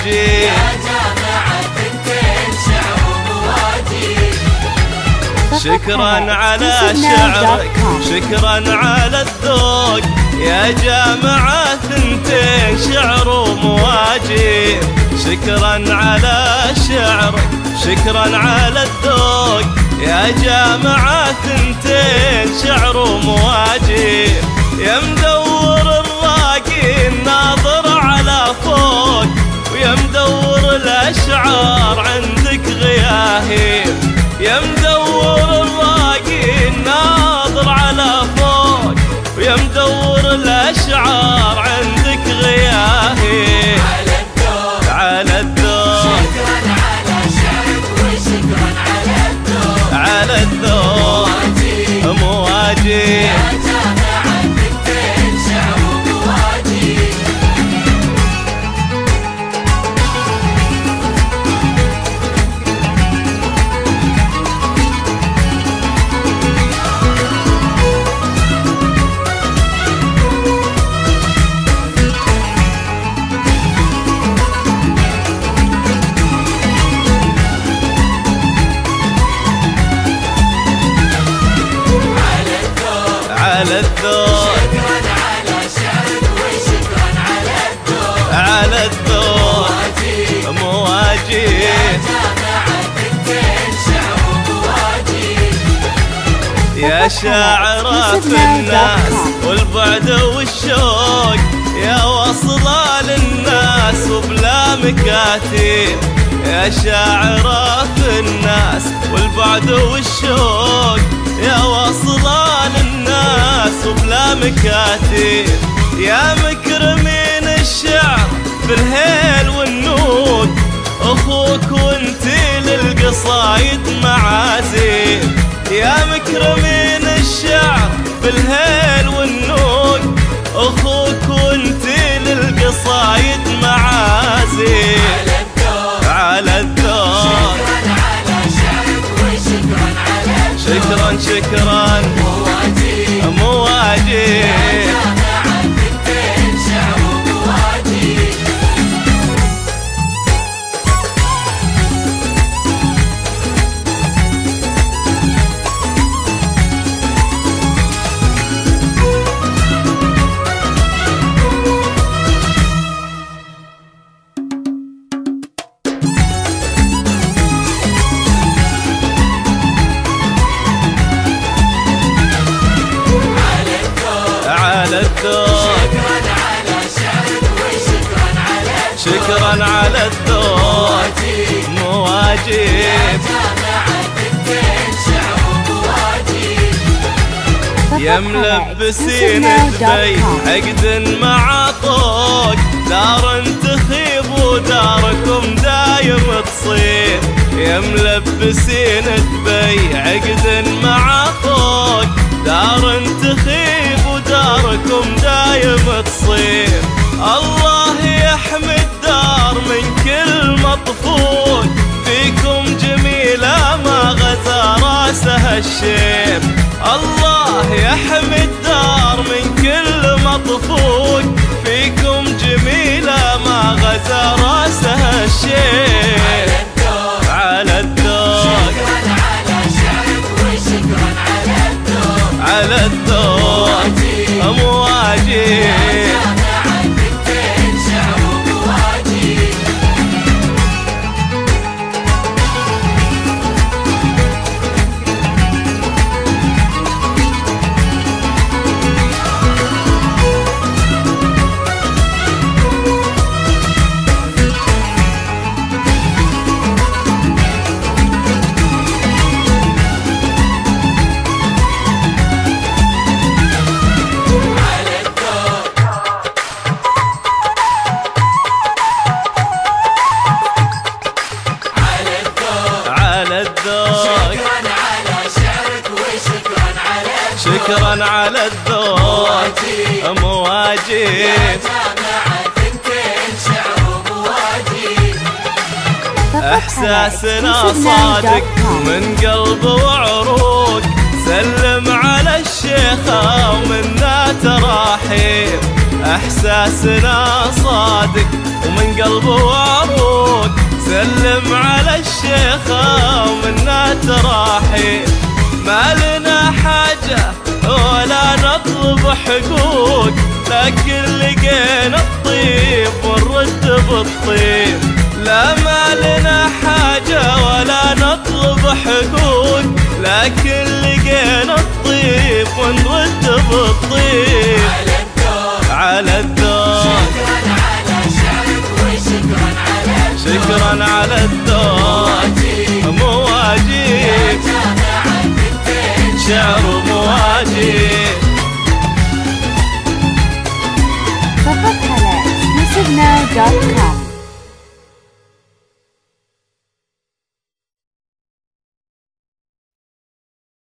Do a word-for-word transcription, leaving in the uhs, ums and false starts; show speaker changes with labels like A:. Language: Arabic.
A: مواجي شكرا على شعرك شكرا على الذوق يا جامعة ثنتين شعر ومواجي شكرا على شعرك شكرا على الذوق يا جامعة ثنتين شعر ومواجي يا مدور الراقي الناظر على فوق ويا مدور الأشعار عندك غياهي يا مدور الراقي الناظر على فوق ويا مدور الأشعار عندك غياهي على الذوق على الذوق شكرا على شعرك وشكرا على الذوق على الذوق مواجي مواجي يا جامعة ثنتين شعر ومواجي على الذوق شكرا على شعرك وشكرا على الذوق على الذوق مواجي مواجي يا جامعة ثنتين شعر ومواجي يا شاعرة الناس والبعد والشوق يا واصلة للناس وبلا مكاتب يا شاعرة الناس والبعد والشوق يا واصلة للناس وبلا مكاتب يا مكرمين الشعر بالهيل والنود اخوك وانتي للقصايد معازيم يا مكرمين الشعر بالهيل والنود اخوك وانتي للقصايد معازيم على الذوق شكرا شكرا مواجي مواجي يا جامعة ثنتين شعر ومواجي على الذوق شكرا على شعرك وشكرا على الذوق شكرا على الذوق مواجي يا جامعة ثنتين شعر ومواجي يا ملبسين دبي عقد مع طوق دار تخيب وداركم دايم تصير يا ملبسين دبي عقد مع طوق دار تخيب وداركم دايم تصير الله يحمي الدار من كل مطفول فيكم جميلة ما غزا راسها الشيب الله يحمي الدار من كل مطفول فيكم جميلة ما غزا راسها الشيب على الذوق شكرا على شعرك وشكرا على الذوق على الذوق مواجي يا جامعة ثنتين شعر ومواجي شكرا على الذوق مواجي يا جامعة ثنتين شعر ومواجي احساسنا صادق من قلب وعروق سلم على الشيخة ومنا تراحيم احساسنا صادق ومن قلب وعروق سلم على الشيخة ومنا تراحي. ما لنا حاجة ولا نطلب حقوق، لكن لقينا الطيب ونرد بالطيب. لا ما لنا حاجة ولا نطلب حقوق، لكن لقينا الطيب ونرد بالطيب. على الذوق
B: شكرا على شعرك وشكرا على الذوق،
A: شكرا على الذوق مواجيب
B: يا جامع البنتين
A: شعر